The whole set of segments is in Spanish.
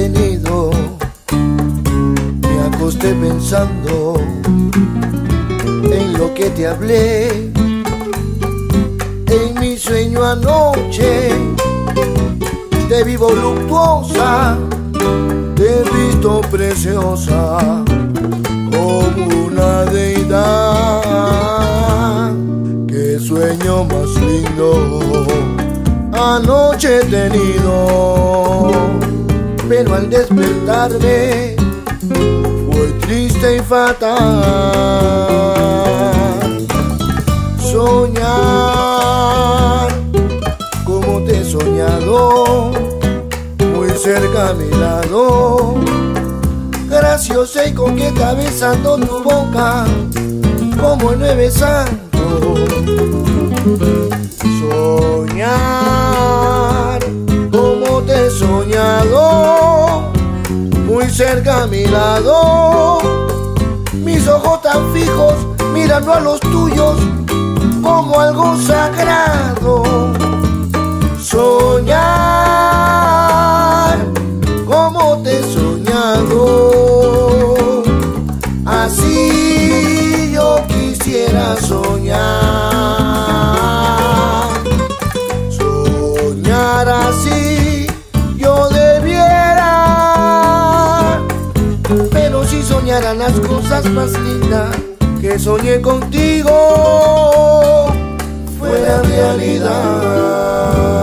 tenido. Me acosté pensando en lo que te hablé. En mi sueño anoche te vi voluptuosa, te he visto preciosa como una deidad. Qué sueño más lindo anoche he tenido, pero al despertarme fue triste y fatal. Soñar como te he soñado, muy cerca a mi lado, graciosa y coqueta, besando tu boca como no he besado. Soñar como te he soñado, muy cerca a mi lado, mis ojos tan fijos mirando a los tuyos como algo sagrado. Soñar como te he soñado, así yo quisiera soñar. Soñar así yo debiera, pero si soñara las cosas más lindas que soñé contigo fuera realidad.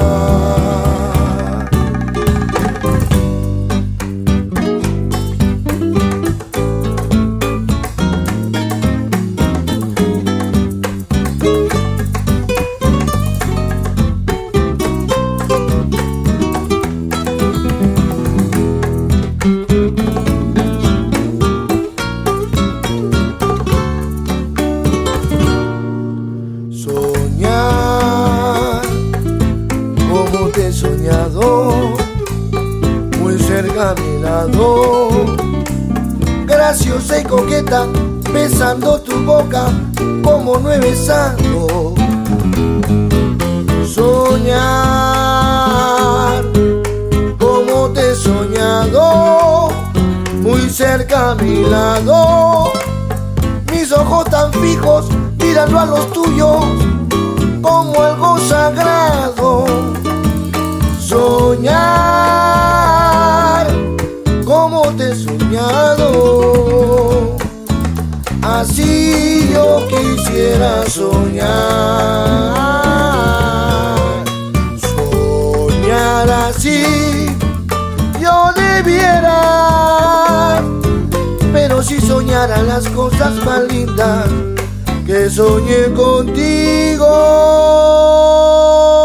Te he soñado, muy cerca a mi lado, graciosa y coqueta, besando tu boca como no he besado. Soñar como te he soñado, muy cerca a mi lado, mis ojos tan fijos mirando a los tuyos como algo sagrado. Soñar como te he soñado, así yo quisiera soñar. Soñar así yo debiera, pero si soñara las cosas más lindas que soñé contigo